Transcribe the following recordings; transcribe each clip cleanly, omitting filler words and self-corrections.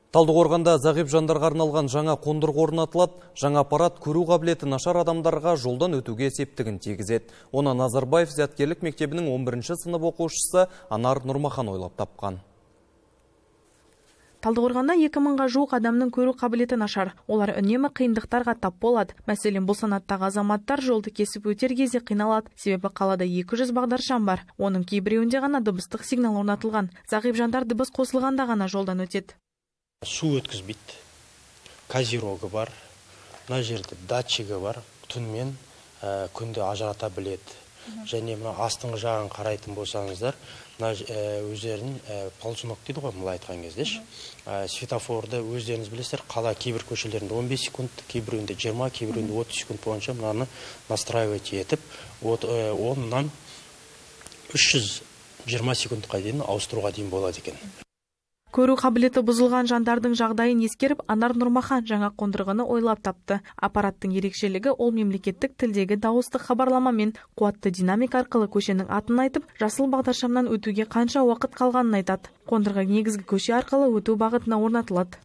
Талдықорғанда зағип жандарға арналған жаңа қондырғы орнатылады. Жаңа аппарат көру қабілеті нашар адамдарға жолдан өтуге септігін тигізеді. Оны Назарбаев зияткерлік мектебінің 11-ші сынып оқушысы Анар Нұрмахан ойлап тапқан. Талдықорғанда 2000-ға жуық адамның көру қабілеті нашар. Олар үнемі қиындықтарға тап болады. Мәселен, бұл санаттағы азаматтар жолды кесіп өтер кезде қиналады. Себебі қалада 200 бағдаршам бар. Оның кейбіреуінде ғана дыбыстық сигнал орнатылған. Зағип жандар дыбыс қосылғанда ғана жолдан өтеді. Су өткізбейді, козирогы бар, мына жерде датчигі бар, түнмен күнді ажырата біледі. Және мына астыңғы жағын қарайтын болсаңыздар, мына өздерін ползунок дейді ғой, мұлай айтқан кезде. Светофорды өздеріңіз білесіздер, қала кейбір көшелерінде 15 секунд, кейбіреуінде 20, кейбіреуінде 30 секунд бойынша мынаны настраивать етіп, оннан 320 секундқа дейін ауыстыруға дейін болады екен. Көру қабілеті бұзылған жандардың жағдайын ескеріп, Анар Нұрмахан жаңа қондырғыны ойлап тапты. Аппараттың ерекшелігі ол мемлекеттік тілдегі дауыстық хабарлама мен қуатты динамик арқылы көшенің атын айтып, жасыл бағдаршамнан өтуге қанша уақыт қалғанын айтады. Қондырғы негізгі көше арқылы өту бағытына орнатылады.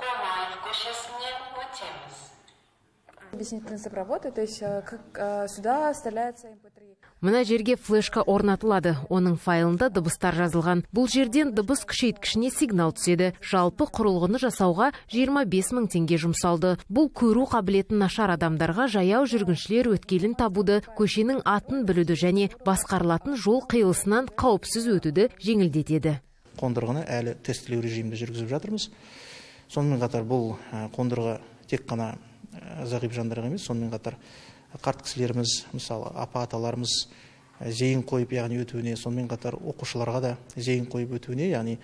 Объяснительный принцип работы, то есть сюда вставляется MP3. Мына жерге флешка орнатылады. Оның файлында дыбыстар жазылған. Бұл жерден дыбыс күшейткішіне сигнал түседі. Жалпы құрылғыны жасауға 25 мың теңге жұмсалды. Бұл көру қабілетін нашар адамдарға жаяу жүргіншілер өткелін табуды, көшенің атын білуді және басқарылатын жол қиылысынан қауіпсіз өтуді жеңілдетеді. Қондырғыны әлі тестілеу режимінде жүргізіп жатырмыз. Сонымен қатар бұл қондырғы тек қана зағип жандарға емес, сонымен қатар қарт кісілеріміз, мысалы апа-аталарымыз зейін қойып, яғни өтуіне, сонымен қатар оқушыларға да зейін қойып өтуіне, яғни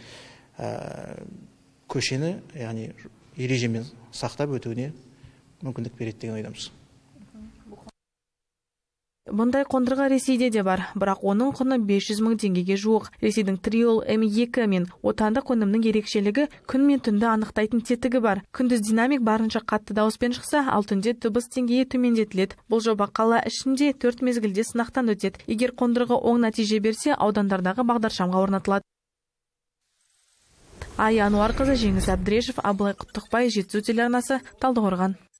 көшені, яғни ережемен сақтап өтуіне мүмкіндік береді деген ойдамыз. Бұндай қондырғы Ресейде де бар, бірақ оның құны 500 мың теңгеге жуық. Ресейдің Триол М2 мен отандық өнімнің ерекшелігі күн мен түнді анықтайтын тетігі бар. Күндіз динамик барынша қатты дауыспен шықса, ал түнде дыбыс деңгейі төмендетіледі. Бұл жоба қала ішінде 4 мезгілде сынақтан өтеді. Егер қондырғы оң нәтиже берсе, аудандардағы бағдаршамға орнатылады. Ая Ануарқызы, Жеңіс Әбдірешев, Абылай Құттықбай, Жетісу телеарнасы, Талдықорған.